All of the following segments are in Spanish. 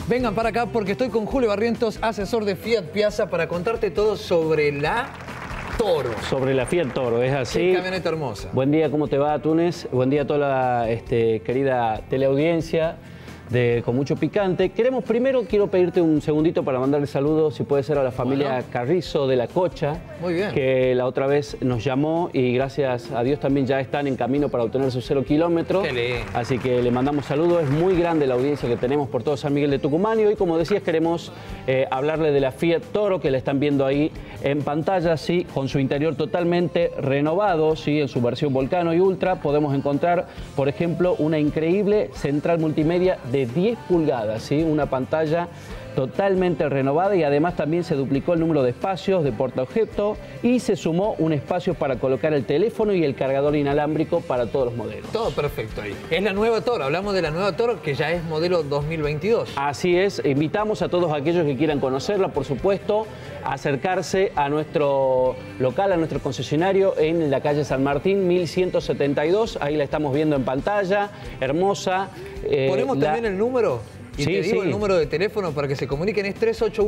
Vengan para acá porque estoy con Julio Barrientos, asesor de Fiat Piazza, para contarte todo sobre la Toro. Sobre la Fiat Toro, ¿es así? Qué camioneta hermosa. Buen día, ¿cómo te va, Túnez? Buen día a toda la querida teleaudiencia con mucho picante. Quiero pedirte un segundito para mandarle saludos, si puede ser, a la familia Carrizo de La Cocha. Muy bien. Que la otra vez nos llamó y gracias a Dios también ya están en camino para obtener sus 0 kilómetros. Qué lindo. Así que le mandamos saludos. Es muy grande la audiencia que tenemos por todo San Miguel de Tucumán. Y hoy, como decías, queremos hablarle de la Fiat Toro, que la están viendo ahí en pantalla, sí, con su interior totalmente renovado, sí, en su versión Volcano y Ultra. Podemos encontrar, por ejemplo, una increíble central multimedia de 10 pulgadas, ¿sí? Una pantalla totalmente renovada y además también se duplicó el número de espacios de portaobjeto y se sumó un espacio para colocar el teléfono y el cargador inalámbrico para todos los modelos. Todo perfecto ahí. Es la nueva Toro, hablamos de la nueva Toro que ya es modelo 2022. Así es, invitamos a todos aquellos que quieran conocerla, por supuesto, a acercarse a nuestro local, a nuestro concesionario en la calle San Martín 1172, ahí la estamos viendo en pantalla, hermosa. ¿Ponemos también el número? Y sí, te digo sí. El número de teléfono para que se comuniquen, es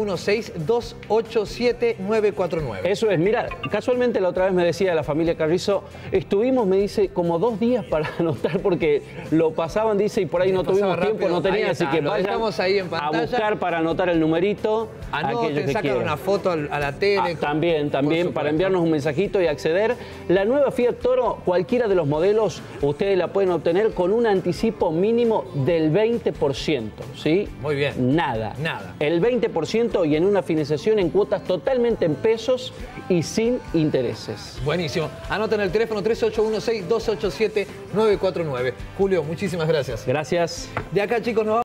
3816-287-949. Eso es, mira, casualmente la otra vez me decía la familia Carrizo, estuvimos, me dice, como 2 días para anotar porque lo pasaban, dice, y por ahí no tuvimos tiempo, no tenía, así que vayan ahí en pantalla a buscar para anotar el numerito. Anoten, sacar una foto a la tele. También, para enviarnos un mensajito y acceder. La nueva Fiat Toro, cualquiera de los modelos, ustedes la pueden obtener con un anticipo mínimo del 20%. ¿Sí? Muy bien. Nada. Nada. El 20% y en una financiación en cuotas totalmente en pesos y sin intereses. Buenísimo. Anoten el teléfono 3816-287-949. Julio, muchísimas gracias. Gracias. De acá, chicos, nos vamos.